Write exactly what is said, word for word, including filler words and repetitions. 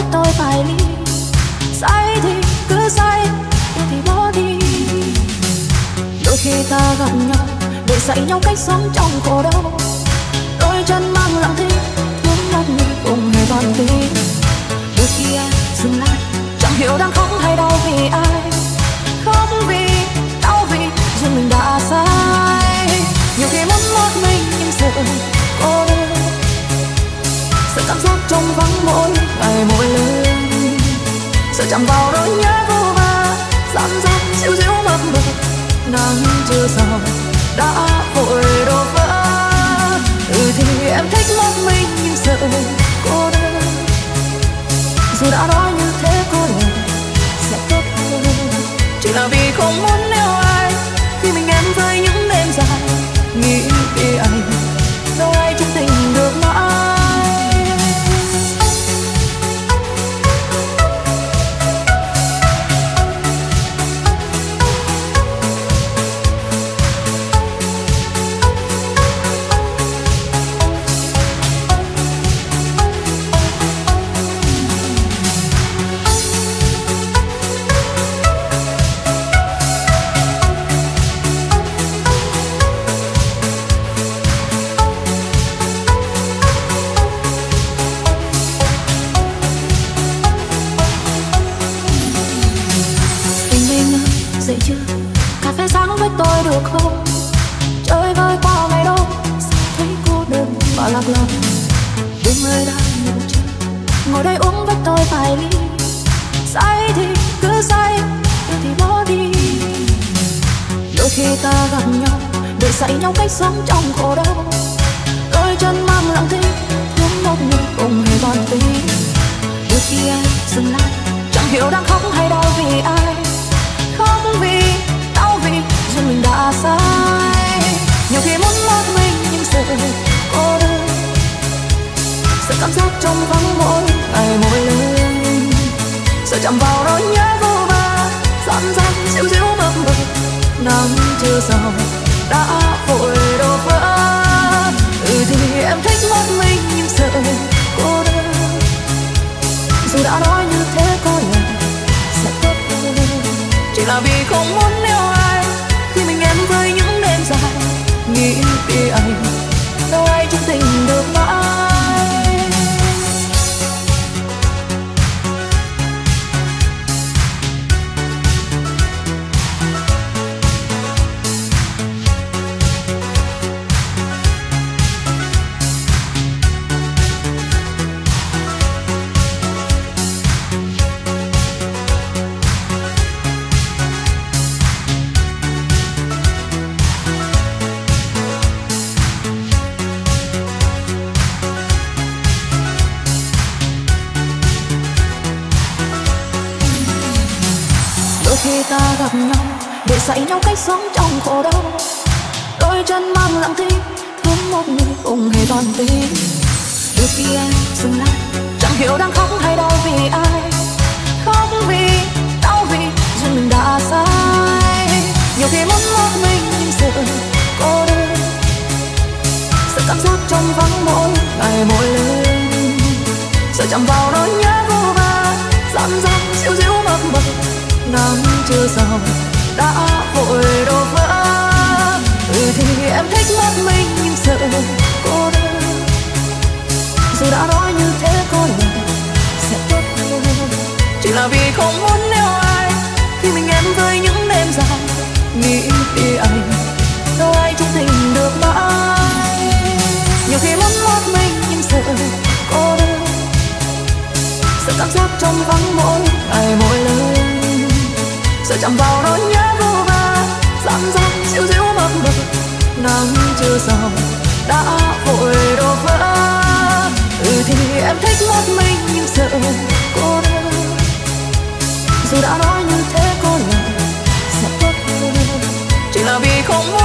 tôi phải ly. Say thì cứ say, yêu thì bỏ đi. Đôi khi ta gặp nhau để dạy nhau cách sống trong khổ đau. Đôi chân mang lặng thinh, thương một người cùng hề còn tim. Đôi khi em dừng lại, chẳng hiểu đang khóc hay đau vì ai. Khóc vì, đau vì riêng mình đã sai. Nhiều khi muốn một mình nhưng sợ cô đơn, sợ cảm giác trong vắng mỗi ngày mỗi lần, sợ chạm vào nỗi nhớ vô vơ, dám dám xíu xíu mập mờ. Nắng chưa giàu đã vội đổ vỡ. Ừ thì em thích một mình nhưng sợ cô đơn, dù đã nói như thế có lẽ sẽ tốt hơn. Chỉ là vì không muốn yêu ai khi mình em với những đêm dài. Nghĩ đi anh đâu ai chung tình được mãi. Dậy chưa, cà phê sáng với tôi được không? Chơi vơi qua ngày đông, sao thấy cô đơn và lạc lòng. Đêm ơi đã ngủ chưa, ngồi đây uống với tôi vài ly. Say thì cứ say, yêu thì bỏ đi. Đôi khi ta gặp nhau để dạy nhau cách sống trong khổ đau. Đôi chân mang lặng thinh, thương một người cùng hề còn tim. Đôi khi em dừng lại, chẳng hiểu đang khóc hay đau vì ai. Khóc vì, đau vì riêng mình đã sai. Nhiều khi muốn một mình nhưng sợ cô đơn, sợ cảm giác trong vắng mỗi ngày mỗi lần, sợ chạm vào nỗi nhớ vô vơ, dám dám xíu xíu mập mờ. Nắng chưa giàu đã vội đổ vỡ. Ừ thì em thích một mình nhưng sợ cô đơn, dù đã nói như thế có lẽ sẽ tốt hơn. Chỉ là vì không muốn yêu ai khi mình em với những đêm dài. Nghĩ đi anh đâu ai chung tình được mãi. Khi ta gặp nhau để dạy nhau cách sống trong khổ đau. Đôi chân mang lặng thinh, thương một người cùng hề còn tim. Đôi khi em dừng lại, chẳng hiểu đang khóc hay đau vì ai. Khóc vì, đau vì riêng mình đã sai. Nhiều khi muốn một mình nhưng sợ cô đơn, sợ cảm giác trong vắng mỗi ngày mỗi lần, sợ chạm vào nỗi nhớ vô vơ, dám dám xíu xíu mập mờ. Nắng chưa giàu đã vội đổ vỡ. Ừ thì em thích một mình nhưng sợ cô đơn, dù đã nói như thế có lẽ sẽ tốt hơn. Chỉ là vì không muốn yêu ai khi mình em với những đêm dài. Nghĩ đi anh đâu ai chung tình được mãi. Nhiều khi muốn một mình nhưng sợ cô đơn, sợ cảm giác trong vắng mỗi ngày mỗi lần, sợ chạm vào nỗi nhớ vô vơ, dám dám xíu xíu mập mờ. Nắng chưa giàu đã vội đổ vỡ. Ừ thì em thích một mình nhưng sợ cô đơn, dù đã nói như thế có lẽ sẽ tốt hơn. Chỉ là vì không muốn